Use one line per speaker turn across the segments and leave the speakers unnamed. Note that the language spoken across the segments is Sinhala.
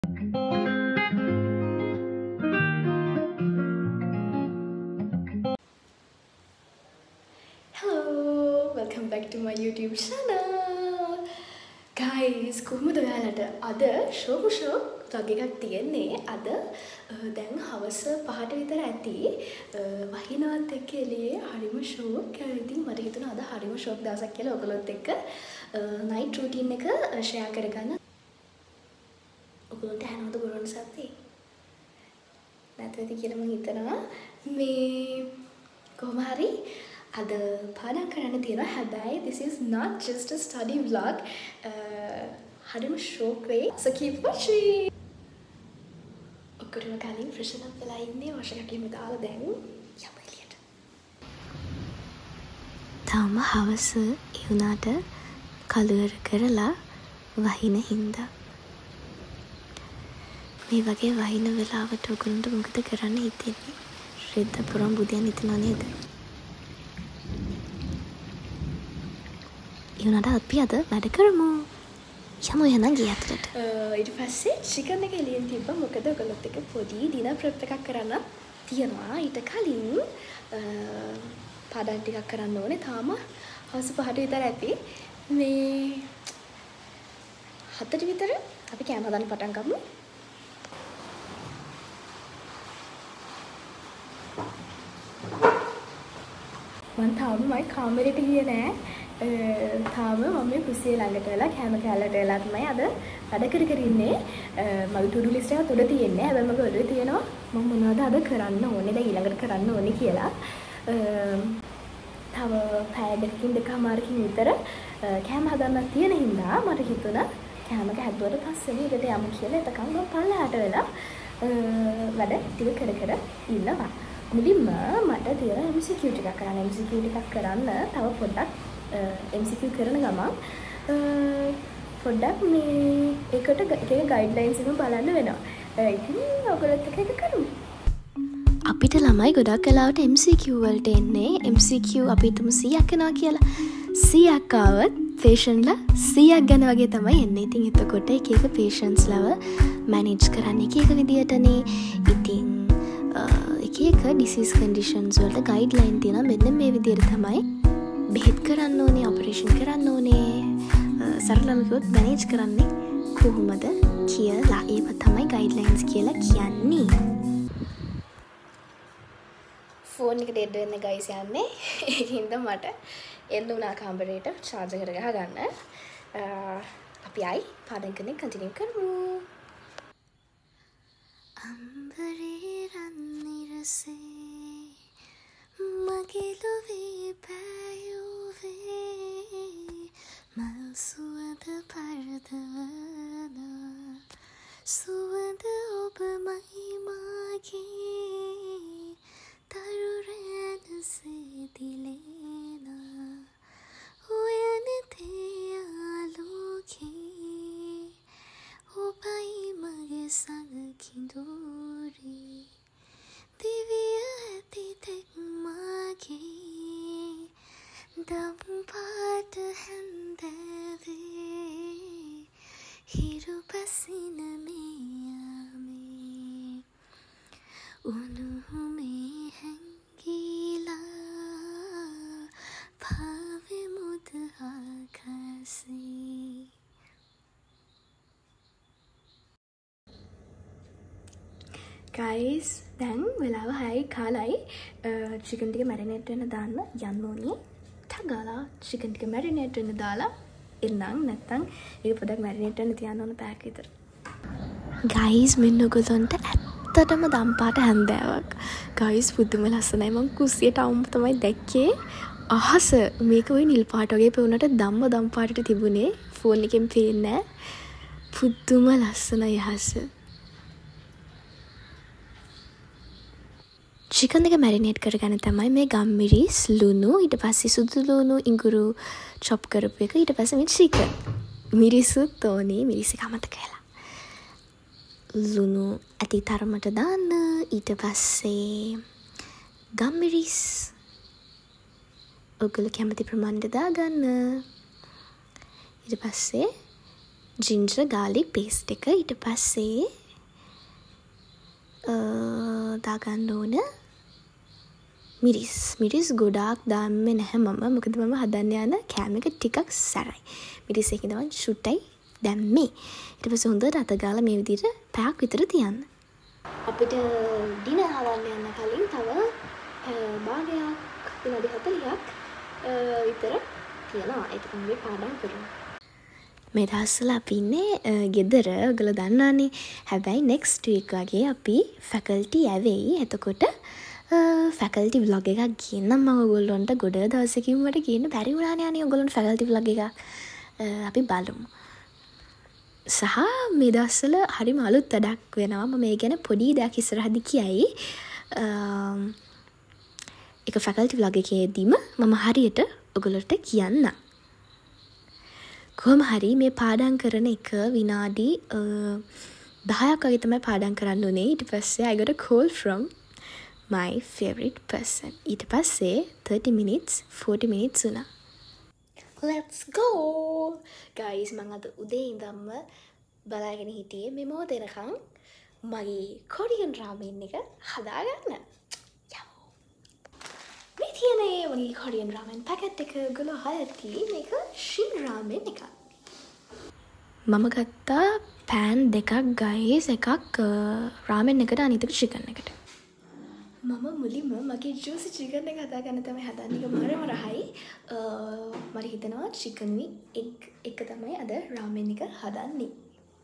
Hello, welcome back to my YouTube channel. Guys, කොහොමද ඔයාලට අද ෂෝක් වගේ එකක් තියෙන්නේ අද දැන් හවස 5ට විතර ඇති වහිනවත් එක්ක එළියේ හරිම ෂෝක්. ඉතින් මට හිතුණා අද හරිම ෂෝක් දවසක් කියලා ඔයගොල්ලොත් එක්ක නයිට් රූටින් එක ෂෙයා කරගන්න. ඔයගොල්ලන්ට ඇහෙනවද ගොරෝන් සද්දේ? නැත්නම් කියලා මම හිතනවා මේ කොහොම හරි අද පාඩම් කරන්න තියෙනවා. හැබැයි this is not just a study vlog. හරිම ෂෝක් වෙයි. So keep watching. ඔක්කොටම කලින් freshen up වෙලා ඉන්නේ. wash එකක් එහෙම දාලා දැන් යමු එළියට. තාම හවස ඒ වුණාට කලවර කරලා වහින හින්දා මේ වගේ වහින වෙලාවට ඔයගොල්ලන්ට මොකද කරන්න හිතෙන්නේ? රෙද්ද පුරන් බුදියන් හිතනවා නේද? ඉවනට අපි අද වැඩ කරමු. යමු එහෙනම් ගේ අතරට. ඊට පස්සේ චිකන් එක එළියෙන් තිබ්බා. මොකද ඔයගොල්ලොත් එක්ක පොඩි ඩිනර් ප්‍රෙප් එකක් කරන්න තියෙනවා. ඊට කලින් පාඩම් ටිකක් කරන්න ඕනේ. තාම හවස 5ට විතර ඇති. මේ 7ට විතර අපි කෑම හදන්න පටන් ගමු. මම තාම මයි කාමරේට ගියේ නෑ. තාම මම මේ කුස්සිය ළඟට වෙලා කැම කැලලට වෙලා තමයි අද වැඩ කර ඉන්නේ. මගේ ටු ඩු ලිස්ට් එක උඩ තියෙන්නේ. හැබැයි මගේ ඔළුවේ තියෙනවා මම මොනවද අද කරන්න ඕනේ, දැන් ඊළඟට කරන්න ඕනේ කියලා. තව පැය දෙකකින් දෙකමාරකින් විතර කැම හදන්න තියෙන හින්දා මට හිතුණා කැමක හැදුවට පස්සේ ඊට යමු කියලා. එතකන් මම පල්ලෙහාට වෙලා වැඩ ටික කර ඉන්නවා. මුලින්ම මට තියෙන MCQ ටිකක් කරන්න. MCQ ටිකක් කරන්න තව පොඩ්ඩක් MCQ කරන ගමන් පොඩ්ඩක් මේ ඒකට එක ගයිඩ්ලයින්ස් එක බලන්න වෙනවා. ඉතින් ඔයගොල්ලොත් එක්ක ඒක කරමු. අපිට ළමයි ගොඩක් වෙලාවට MCQ වලට එන්නේ. MCQ අපි හිතමු 100ක් එනවා කියලා. 100ක් ආවත් පේෂන්ට්ලා 100ක් ගැන වගේ තමයි එන්නේ. ඉතින් එතකොට එක එක පේෂන්ට්ස්ලව මැනේජ් කරන්න එක එක විදියටනේ. ඉතින් එක එක ඩිසීස් කන්ඩිෂන්ස් වලට ගයිඩ්ලයින් තියෙනවා. මෙන්න මේ විදියට තමයි බෙහෙත් කරන්න ඕනේ, ඔපරේෂන් කරන්න ඕනේ, සරලව කිව්වොත් මැනේජ් කරන්නේ කොහොමද කියලා. ඒව තමයි ගයිඩ්ලයින්ස් කියලා කියන්නේ. ෆෝන් එක ඩෙඩ් වෙන්න ගයිස් යන්නේ. ඒකින්ද මට එන්න උනා කාමරේට charge එක ගහගන්න. අපි ආයි පාඩම් කරන්න කන්ටිනියු කරමු. අම්බරේ රන් නිරසේ මගේ ලොවේ පෑයුවේ මල් සුවඳ පරදවන සුවඳ ඔබමයි මාගේ තරු රැඳසේ දිලෙන ඔයනතේ ආලෝකේ ඔබයි මගේ සඟ කිඳුරේ දිවිය ඇති තෙක් මාගේ දම් පාට හැන්දෑවේ හිරු පසින මෙයාමේ උණුහුමේ හැංගිලා පාවෙමුද ආකාසේ. ගයිස් දැන් වෙලාව 6යි කාලයි. චිකන් ටික මැරිනේට් වෙන්න දාන්න යන්න ඕනේ. ටගාලා චිකන් ටික මැරිනේට් වෙන්න දාලා එන්නම්. නැත්තම් ඒක පොඩ්ඩක් මැරිනේට් වෙන්න තියන්න ඕන පැයක් විතර. ගයිස් මෙන්න ඔයගොල්ලන්ට ඇත්තටම දම් පාට හැන්දෑවක්. ගයිස් පුදුම ලස්සනයි. මම කුස්සියට අවුම තමයි දැක්කේ. අහස මේක ওই නිල් පාට වගේ පෙවුනට දම් පාටට තිබුණේ. ෆෝන් එකෙන් පේන්නේ නැහැ. පුදුම ලස්සනයි අහස. චිකන් එක මැරිනේට් කරගන්න තමයි මේ ගම්මිරිස්, ලුණු, ඊට පස්සේ සුදු ලුණු, ඉඟුරු චොප් කරපු එක, ඊට පස්සේ මේ චිකන්. මිරිසුත් ඕනේ, මිරිස් එක අමතක වෙලා. ලුණු ඇති තරමට දාන්න, ඊට පස්සේ ගම්මිරිස් ඔයගොල්ලෝ කැමති ප්‍රමාණයට දාගන්න. ඊට පස්සේ ජින්ජර් ගාලික් පේස්ට් එක. ඊට පස්සේ දාගන්න ඕන මිරිස් ගොඩාක් දාන්නේ නැහැ මම. මොකද මම හදන්න යන කෑම එක ටිකක් සැරයි. මිරිස් එකේ තමයි ෂුට්ටයි දැම්මේ. ඊට පස්සේ හොඳට අත ගාලා මේ විදිහට පැයක් විතර තියන්න. අපිට ඩිනර් හදන්න යන කලින් තව භාගයක් විනාඩි 40ක් විතර තියනවා. ඒක තමයි පාඩම් කරනවා. මේ දවස්වල අපි ඉන්නේ ගෙදර. ඔයගොල්ලෝ දන්නවනේ. හැබැයි next week වගේ අපි faculty ඇවෙයි. එතකොට faculty vlog එකක් ගේන්නම් මම ඔයගොල්ලන්ට. ගොඩ දවසකින් මට ගේන්න බැරි වුණානේ අනේ ඔයගොල්ලන්ට faculty vlog එකක්. අපි බලමු. සහ මේ දවස්වල හරිම අලුත් වැඩක් වෙනවා. මම මේ ගැන පොඩි දෙයක් ඉස්සරහදී කියයි. ඒක faculty vlog එකේදීම මම හරියට ඔයගොල්ලන්ට කියන්නම්. කොහොම හරි මේ පාඩම් කරන එක විනාඩි 10ක් වගේ තමයි පාඩම් කරන්න උනේ. ඊට පස්සේ I got a call from my favorite person. ඊට පස්සේ 30 minutes 40 minutes වුණා. Let's go! Guys, මම අද උදේ ඉඳන්ම බලාගෙන හිටියේ මේ මොහොතේනකම් මගේ කොරියන් රාමෙන් එක හදාගන්න. මේ තියෙන්නේ මගේ කොරියන් රාමෙන් පැකට් එක. ඔයගොල්ලෝ හයති මේක ශින් රාමෙන් එකක්. මම ගත්තා පෑන් දෙකක් ගයිස්. එකක් රාමෙන් එකට අනිත් එක චිකන් එකට. මම මුලින්ම මගේ ජූසි චිකන් එක හදාගන්න තමයි හදන්නේ. ඒක මාරම රහයි. මට හිතෙනවා චිකන් එග් එක තමයි අද රාමෙන් එක හදන්නේ.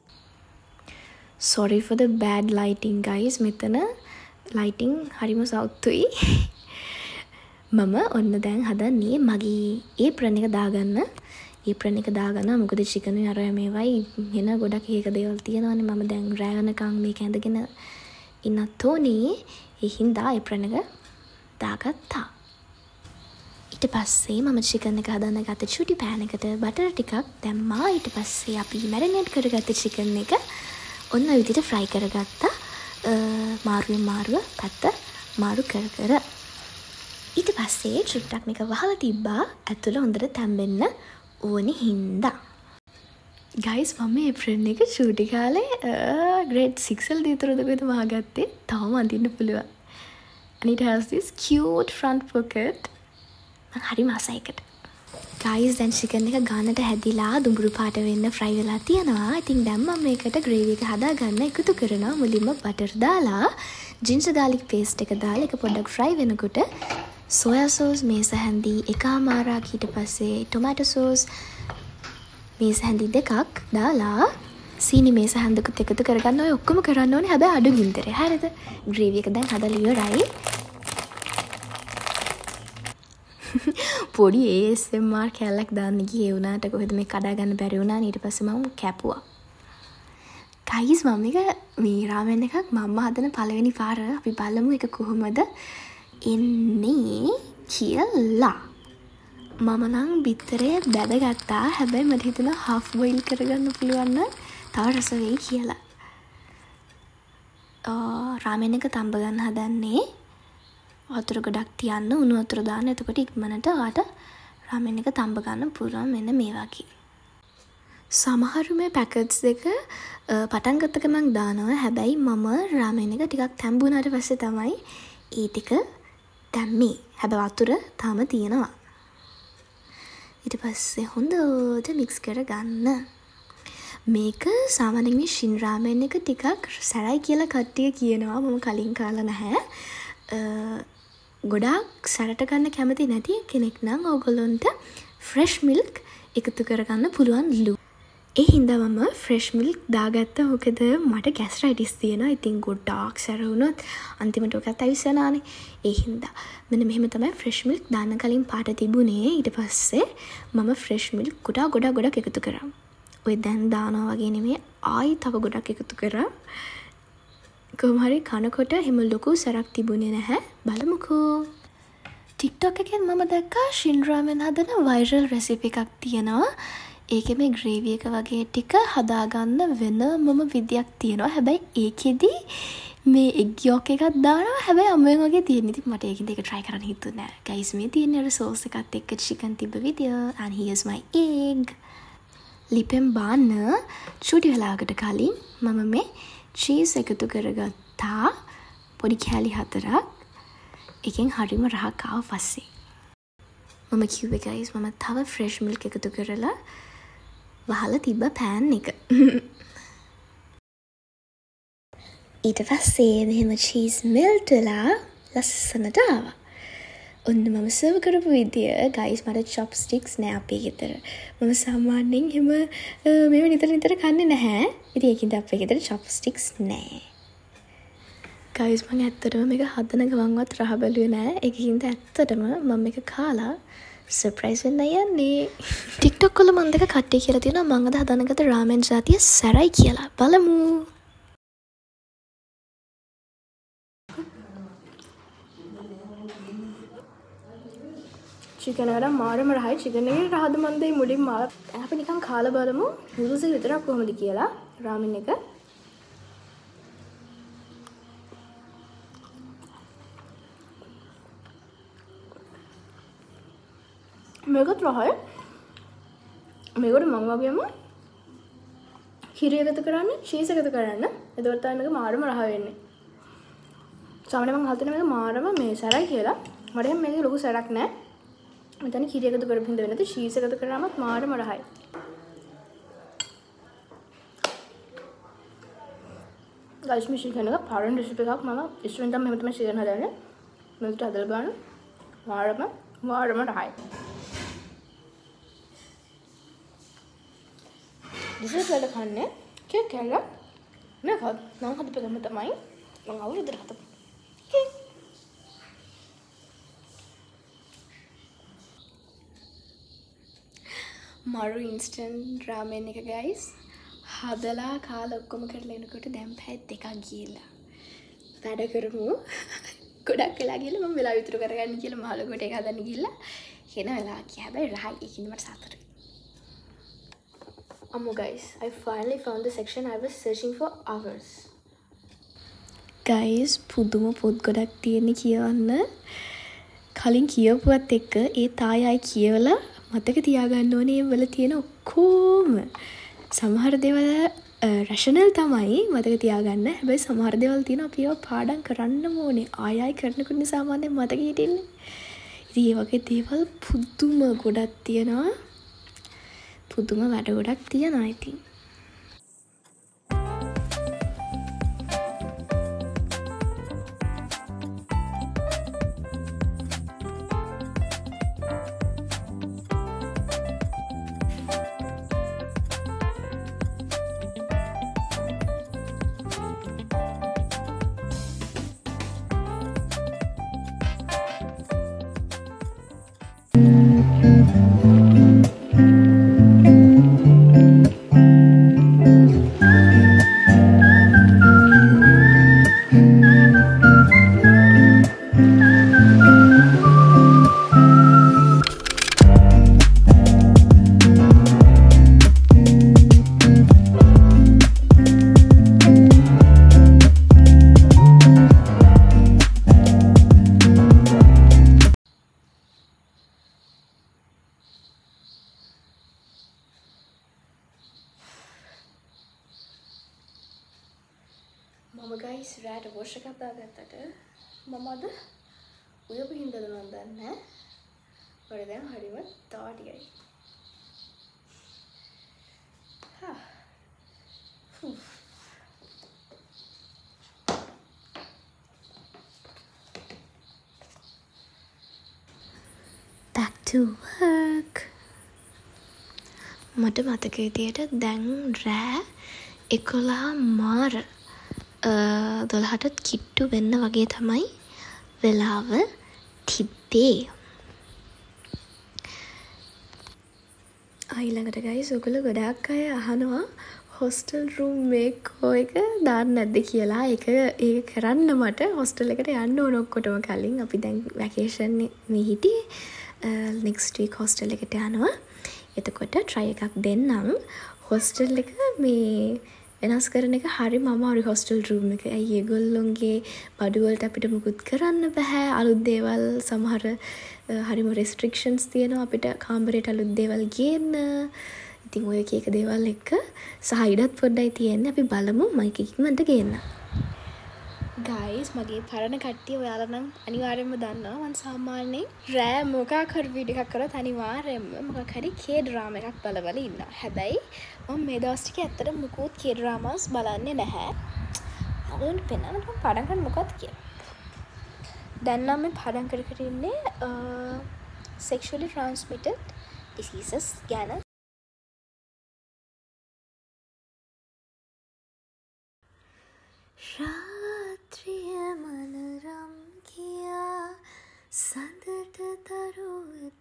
Sorry for the bad lighting guys. මෙතන lighting හරිම සවුතුයි. මම ඔන්න දැන් හදන්නේ මගේ ඒප්‍රන් එක දාගන්න. ඒප්‍රන් එක දාගන්න. මොකද චිකන් අර මේවයි වෙන ගොඩක් එක දේවල් තියෙනවානේ. මම දැන් රෑ වෙනකන් මේක ඇඳගෙන ඉන්නත් ඕනේ. ඒ හින්දා ඒප්‍රන් එක දාගත්තා. ඊට පස්සේ මම චිකන් එක හදන්න ගත්ත චුටි පෑන් එකට බටර් ටිකක් දැම්මා. ඊට පස්සේ අපි මැරිනේට් කරගත්ත චිකන් එක ඔන්න ඔය විදිහට ෆ්‍රයි කරගත්තා. මාරුව පැත්ත මාරු කර ඊට පස්සේ චුට්ටක් මේක වහලා තිබ්බා. ඇතුළ හොඳට තැම්බෙන්න ඕනේ හින්දා. ගයිස් මම මේ ඒප්‍රන් එක චූටි කාලේ grade 6 වලදී විතරද කොහෙද මහගත්තේ. තාම අඳින්න පුළුවන්. and it has this cute front pocket. මම හරි මාසයකට. ගයිස් දැන් චිකන් එක ගානට හැදිලා දුඹුරු පාට වෙන්න ෆ්‍රයි වෙලා තියෙනවා. ඉතින් දැන් මම මේකට ග්‍රේවි එක හදාගන්න එකතු කරනවා. මුලින්ම බටර් දාලා ජින්ජර් ගාලික් පේස්ට් එක දාලා එක පොඩ්ඩක් ෆ්‍රයි වෙනකොට සෝයා සෝස් මේස හැන්දි එකමාරක්. ඊට පස්සේ ටොමැටෝ සෝස් මේස හැන්දි දෙකක් දාලා සීනි මේස හැන්දකුත් එකතු කරගන්න. ඔය ඔක්කොම කරන්න ඕනේ හැබැයි අඩු ගින්දරේ. හරිද? ග්‍රේවි එක දැන් හදලා ඉවරයි. පොඩි ASMR කැල්ලක් දාන්න ගියේ වුණාට කොහෙද මේ කඩා ගන්න බැරි වුණා. ඊට පස්සේ මම කැපුවා. ගයිස් මම මේ රාමෙන් එකක් මම හදන පළවෙනි පාර. අපි බලමු ඒක කොහොමද එන්නේ කියලා. මම නම් බිත්තරේ බැදගත්තා. හැබැයි මට හිතුණා half boil කරගන්න පුළුවන් නම් තව රස වෙයි කියලා. රාමෙන් එක තඹ ගන්න හදන්නේ. වතුර ගොඩක් තියන්න උණු වතුර දාන්න. එතකොට ඉක්මනට ඔයාට රාමෙන් එක තඹ ගන්න පුළුවන්. මෙන්න මේ වගේ. සමහරු මේ පැකට්ස් දෙක පටන් ගත්ත ගමන් දානවා. හැබැයි මම රාමෙන් එක ටිකක් තැඹුණාට පස්සේ තමයි ඒ ටික දැම්මේ. හැබැයි වතුර තාම තියෙනවා. ඊට පස්සේ හොඳට මික්ස් කරගන්න. මේක සාමාන්‍යයෙන් මේ ශින් රාමෙන් එක ටිකක් සැරයි කියලා කට්ටිය කියනවා. මම කලින් කාලා නැහැ. ගොඩාක් සැරට ගන්න කැමති නැති කෙනෙක් නම් ඕගොල්ලොන්ට ෆ්‍රෙෂ් මිල්ක් එකතු කරගන්න පුළුවන්ලු. ඒ හින්දා මම ෆ්‍රෙෂ් මිල්ක් දාගත්තා. මොකද මට ගැස්ට්‍රයිටිස් තියෙනවා. ඉතින් ගොඩාක් සැර වුණොත් අන්තිමට ඔකත් ඇවිස්සනානේ. ඒ හින්දා මෙන්න මෙහෙම තමයි ෆ්‍රෙෂ් මිල්ක් දාන්න කලින් පාට තිබුණේ. ඊට පස්සේ මම ෆ්‍රෙෂ් මිල්ක් ගොඩක් එකතු කරා. ඔය දැන් දානවා වගේ නෙමෙයි. ආයි තව ගොඩක් එකතු කරා. කොහොම හරි කනකොට එහෙම ලොකු සැරක් තිබුණේ නැහැ. බලමුකෝ. TikTok එකෙන් මම දැක්කා ශින් රාමෙන් හදන වයිරල් රෙසිපි එකක් තියෙනවා. ඒකේ මේ ග්‍රේවි එක වගේ ටික හදාගන්න වෙනම විදියක් තියෙනවා. හැබැයි ඒකෙදි මේ එග් යෝක් එකක් දානවා. හැබැයි අමුවෙන් වගේ තියෙන. ඉතින් මට ඒකින්ද ඒක try කරන්න හිතුනේ නැහැ. guys මේ තියෙන අර sauce එකත් එක්ක chicken තිබ්බ විදිය. and here's my egg. ලිපෙන් බාන්න චුටි වෙලාවකට කලින් මම මේ චීස් එකතු කරගත්තා පොඩි කෑලි 4ක්. එකෙන් හරිම රහක් ආව පස්සේ මම කිව්වේ guys මම තව fresh milk එකතු කරලා වහලා තිබ්බ pan එක. ඊට පස්සේ මෙහෙම cheese melt වෙලා ලස්සනට ආවා. ඔන්න මම සර්ව් කරපු විදිය guys මට chopsticks නෑ අපේ ගෙදර. මම සාමාන්‍යයෙන් එහෙම මේව නිතර කන්නේ නැහැ. ඉතින් ඒකින්ද අපේ ගෙදර chopsticks නෑ. guys මම ඇත්තටම මේක හදන ගමන්වත් රහ බැලුවේ නෑ. ඒකින්ද ඇත්තටම මම මේක කාලා සර්ප්‍රයිස් වෙන්න යන්නේ. TikTok වල මම දෙක කට්ටිය කියලා තියෙනවා මම අද හදනගත රාමෙන් ජාතිය සැරයි කියලා. බලමු. चिकन अगर मारम रहा है चिकन එක රහද මන්දේ මුලින් මාර අපි නිකන් කාලා බලමු නූඩල්ස් එක විතරක් කොහොමද කියලා රාමෙන් එක මේකත් රහයි මේකට මම වගේම කිරි එකතු කරන්න චීස් එකතු කරන්න එතකොට තමයි මේක මාරම රහ වෙන්නේ සාමාන්‍යයෙන් මම හිතන්නේ මේක මාරම මේ සැරයි කියලා මට එහෙම මේක ලොකු සැරක් නෑ මෙතන කිරි එකතු කරපු හින්දා වෙනද චීස් එකතු කරාමත් මාරම රහයි. ගයිස් මේ chicken එක පාරන් රෙසිපි එකක් මම ඉස්සරහින් තමයි මෙහෙම තමයි chicken හදන්නේ. මේකට හදලා බලන්න. මාරම රහයි. ඩිසර්ට් වල කන්නේ කේක් කෑල්ල මේක නම් හදපෙකම තමයි මම අවුරුද්දට හදපු. මරු ඉන්ස්ටන්ට් රාමෙන් එක guys හදලා කාලා ඔක්කොම කරලා එනකොට දැන් පැය 2ක් ගියලා වැඩ කරමු ගොඩක් වෙලා ගිහලා මම වෙලාව විතර කරගන්න කියලා මහලුවට ඒක හදන්න ගිහලා එන වෙලාව කිය හැබැයි රහයි ඒකින් මට සතුටුයි අම්මෝ guys I finally found the section I was searching for hours guys පුදුම පොත් ගොඩක් තියෙන කියවන්න කලින් කියවුවත් එක්ක ඒ තායයි කියවලා මතක තියාගන්න ඕනේ වල තියෙන ඔක්කොම සමහර දේවල් රෂනල් තමයි මතක තියාගන්න. හැබැයි සමහර දේවල් තියෙන අපි ඒවා පාඩම් කරන්න ඕනේ. ආයෙ කරනකොට සාමාන්‍යයෙන් මතක හිටින්නේ. ඉතින් මේ වගේ දේවල් පුදුම ගොඩක් තියෙනවා. පුදුම වැඩ ගොඩක් තියෙනවා ඉතින්. මම guys රැට වොෂ් එකක් දාගත්තට මම අද උයපු හින්දාද මන් දන්නේ නැහැ. වල දැන් හරිම තාටියයි. Back to work. මට මතක විදියට දැන් රෑ 11 මාර 12ට කිට්ටු වෙන්න වගේ තමයි වෙලාව තිබ්බේ. ඊළඟට guys ඔයගොල්ලෝ ගොඩාක් අය අහනවා හොස්ටල් රූම් මේකෝ එක දාන්න නැද්ද කියලා. ඒක කරන්න මට හොස්ටල් එකට යන්න ඕන ඔක්කොටම කලින්. අපි දැන් වැකේෂන් මේ හිටියේ next week හොස්ටල් එකට යනවා. එතකොට try එකක් දෙන්නම්. හොස්ටල් එක මේ වෙනස් කරන එක හරිම අමාරු හොස්ටල් රූම් එක. ඇයි ඒගොල්ලොන්ගේ බඩු වලට අපිට මුකුත් කරන්න බෑ. අලුත් දේවල් සමහර හරිම රෙස්ට්‍රික්ෂන්ස් තියෙනවා අපිට කාමරේට අලුත් දේවල් ගේන්න. ඉතින් ඔය එක දේවල් එක්ක සහ ඉඩත් පොඩ්ඩයි තියෙන්නේ. අපි බලමු මයික් ඉක්මනට ගේන්න. ගයිස් මගේ පරණ කට්ටිය ඔයාලා නම් අනිවාර්යයෙන්ම දන්නවා මම සාමාන්‍යයෙන් රෑ මොකක් හරි වීඩියෝ එකක් කරලා අනිවාර්යයෙන්ම මොකක් හරි K drama එකක් බලවල ඉන්නවා. හැබැයි මම මේ දවස් ටිකේ ඇත්තට මුකුත් K dramas බලන්නේ නැහැ. අදොන් පෙන්නන්න මම පටන් ගන්න මොකක්ද කියලා. දැන් නම් මම පටන් කර ඉන්නේ sexually transmitted diseases ගැන. රාත්‍රිය මනරම් කියා සඳට දරුවත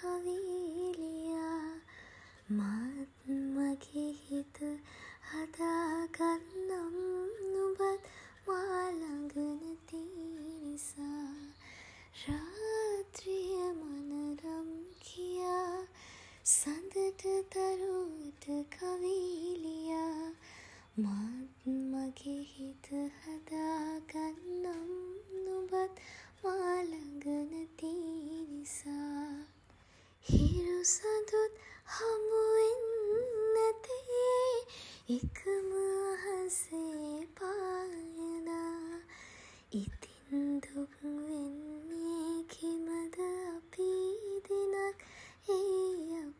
කවිලියා මාත් මගේ හිත හදාගන්නම් නුඹත් මා ළඟ නැති නිසා රාත්‍රිය මනරම් කියා සඳට දරුවත කවිලියා මාත් මගේ හිත හදාගන්නම් නුඹත් මා ළඟ නැති නිසා හිරු සඳුත් හමුවෙන් නැතේ එකම අහසේ පායනා ඉතින් දුක් වෙන්නේ කිමද අපි දිනක් ඒ අප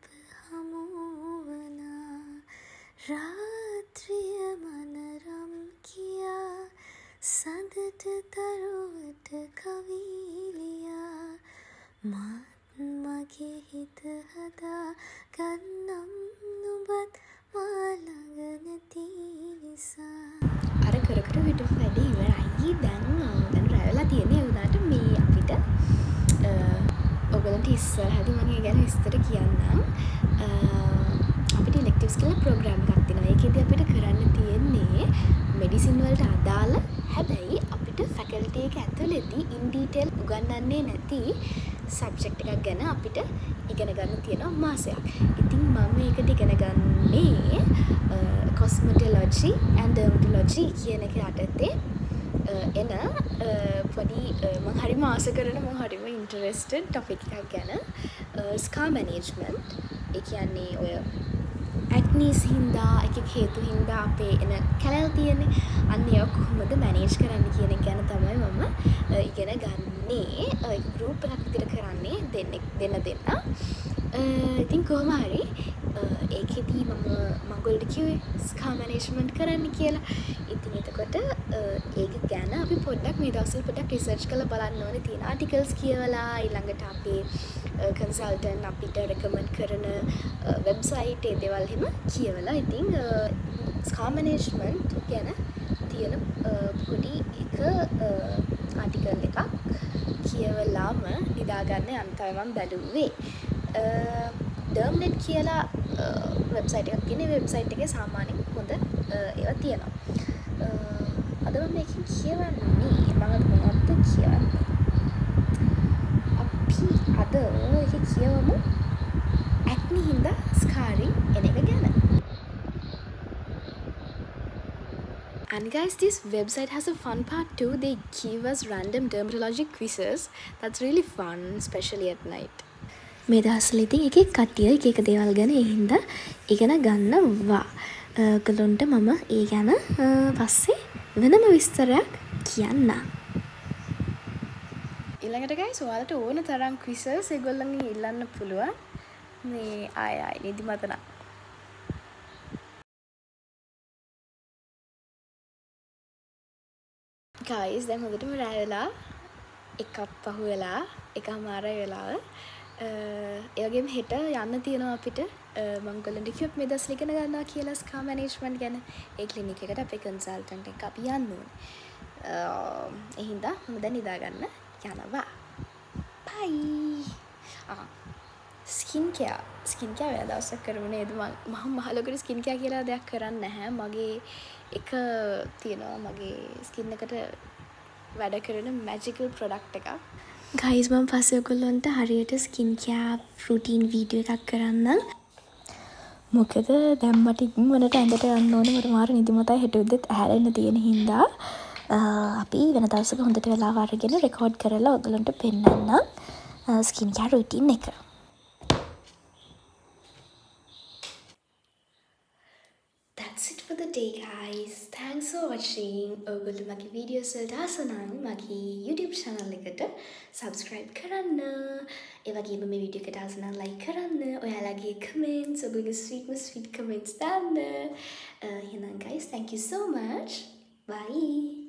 හමුවනා රාත්‍රිය මනරම් කියා සඳට දරුවට කවිලියා මාත් මගේ හිත හදා ගන්නම් නුඹත් මා ළඟ නැති නිසා. අර කර විඩියෝ වැඩි ඉවරයි. දැන් රැ වෙලා තියෙන්නේ. ඒ වුණාට මේ අපිට ඔයගලන්ට ඉස්සරහදී මම ගැන විස්තර කියන්නම්. අපිට ඉලෙක්ටිව්ස් කියලා ප්‍රෝග්‍රෑම් එකක් තියෙනවා. ඒකෙදි අපිට කරන්න තියෙන්නේ මෙඩිසින් වලට අදාළ හැබැයි අපිට ෆැකල්ටි එක ඇතුළේදී ඉන් ඩීටේල් උගන්වන්නේ නැති සබ්ජෙක්ට් එකක් ගැන අපිට ඉගෙන ගන්න තියෙනවා මාසයක්. ඉතින් මම මේකට ඉගෙන ගන්නේ cosmetology and dermatology කියන එක යටතේ එන පොඩි මම හරිම ආස කරන මම හරිම ඉන්ටරෙස්ටඩ් ටොපික් එකක් ගැන ස්කා මැනේජ්මන්ට්. ඒ කියන්නේ ඔය ඇක්නීස් හින්දා එක හේතු හින්දා අපේ එන කැලල් තියෙන්නේ. අන්න ඒක කොහොමද මැනේජ් කරන්න කියන එක ගැන තමයි මම ඉගෙන ගන්නේ. ඒක ගෲප් එකක් විතර කරන්නේ දෙන්න. ඉතින් කොහොම හරි ඒකෙදී මම ඔයගොල්ලන්ට කිව්වේ ස්කා මැනේජ්මන්ට් කරන්න කියලා. ඉතින් එතකොට ඒක ගැන අපි පොඩ්ඩක් මේ දවස්වල පොඩ්ඩක් රිසර්ච් කරලා බලන්න ඕනේ. තියෙන ආටිකල්ස් කියවලා ඊළඟට අපේ කන්සල්ටන්ට් අපිට රෙකමන්ඩ් කරන වෙබ්සයිට් ඒ දේවල් එහෙම කියවලා ඉතින් ස්කා මැනේජ්මන්ට් ගැන තියෙන පොඩි එක ආටිකල් එකක් කියවලාම නිදාගන්න යන්න තමයි මම බැලුවේ. ඩර්ම්නෙට් කියලා වෙබ්සයිට් එකක් තියෙන. වෙබ්සයිට් එකේ සාමාන්‍යයෙන් හොඳ ඒවා තියෙනවා. අද මම මේකෙන් කියවන්නේ මම මොනවද කියන්නේ. අපි අද ඒකේ කියවමු acne hinda scarring එන එක ගැන. And guys, this website has a fun part too. They give us random dermatology quizzes. That's really fun, especially at night. මේ දවස්වල ඉතින් එක කට්ටිය එක දේවල් ගැන ඒ හින්දා ඉගෙන ගන්නවා. ඔයගලොන්ට මම ඒ ගැන පස්සේ වෙනම විස්තරයක් කියන්නම්. ඊළඟට guys ඔයාලට ඕන තරම් quizzes ඒගොල්ලන්ගෙන් ඉල්ලන්න පුළුවන්. මේ ආයි නිදිමත නම්. guys දැන් හොඳටම රැ වෙලා එකක් පහු වෙලා එකමාරයි වෙලාව. ඒ වගේම හෙට යන්න තියෙනවා අපිට මම ඔයගොල්ලන්ට කිව්ව මේ දවස්වල ඉගෙන ගන්නවා කියලා ස්කා මැනේජ්මන්ට් ගැන. ඒ ක්ලිනික් එකට අපේ කන්සල්ටන්ට් එක අපි යන්න ඕනේ. ඒ හින්දා මම දැන් නිදා ගන්න යනවා. bye. ස්කින් කෙයාර් වෙන දවසක් කරමු නේද? මම මහලොකුට ස්කින් කෙයාර් කියලා දෙයක් කරන්නේ නැහැ. මගේ එක තියෙනවා මගේ ස්කින් එකට වැඩ කරන මැජිකල් ප්‍රොඩක්ට් එකක්. ගයිස් මම පස්සේ ඔයගොල්ලන්ට හරියට ස්කින් කෙයාර් රුටීන් වීඩියෝ එකක් කරන්නම්. මොකද දැන් මට ඉක්මනට ඇඳට යන්න ඕනේ. මට මාර නිදිමතයි හෙට උදේත් ඇහැරෙන්න තියෙන හින්දා අපි වෙන දවසක හොඳට වෙලාව අරගෙන රෙකෝඩ් කරලා ඔයගොල්ලන්ට පෙන්නන්නම් ස්කින් කෙයාර් රුටීන් එක. day guys. Thanks for watching. ඔයගොල්ලෝ මගේ videos වලට ආස නම් මගේ YouTube channel එකට subscribe කරන්න. ඒ වගේම මේ video එකට ආස නම් like කරන්න. ඔයාලගේ comments, ඔයගොල්ලෝගේ sweet comments දාන්න. එහෙනම් guys, thank you so much. Bye.